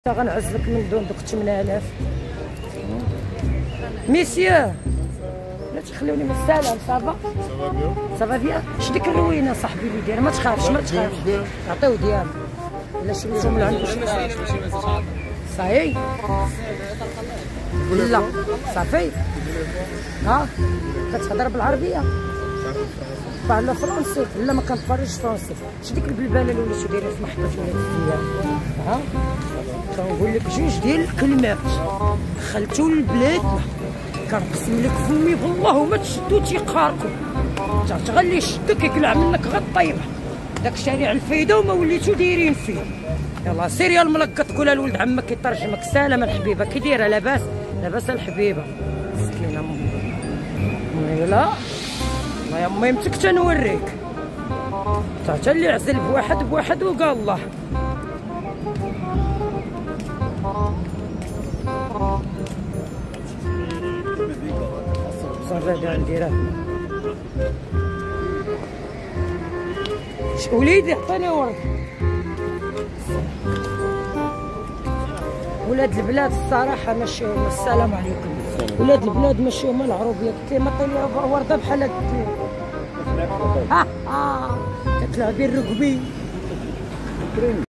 غنعزلك من دون دوك 8000. ميسيو لا تخلوني من السلام. صافا صافا بيان. اش ديك الروينه صاحبي اللي دايره؟ ما تخافش ما تخافش، عطيو ديالو. الا شريتو من عندو صاي لا صافي. ها كتهضر بالعربيه بارلو فرونسي؟ لا ما كنبارلش فرونسي. اش ديك البلباله اللي وليتو دايرين في محطه ولاد الديار؟ ها كنقول لك جوج ديال الكلمات دخلتو لبلادنا كنقسم لك فمي بالله ما تشدو تيقاركم حتى غير اللي يشدك يقلع منك غير الطيبه. داك شارع الفايده وما وليتو دايرين فيه. يلاه سير يا الملقط تقولها لولد عمك كيترجمك. سلام الحبيبه كي دايره؟ لاباس لاباس الحبيبه مسكينه امي. لا والله يا امي يمتك تنوريك حتى اللي عزل بواحد وقال الله. صافي هذا عندي راه وليدي عطيني ورد. ولاد البلاد الصراحه ماشي هما. السلام عليكم. ولاد البلاد ماشي هما العروبيه. قلت لي ما عطيني ورده بحال هكا. قلت لها كتلعبي الركبي.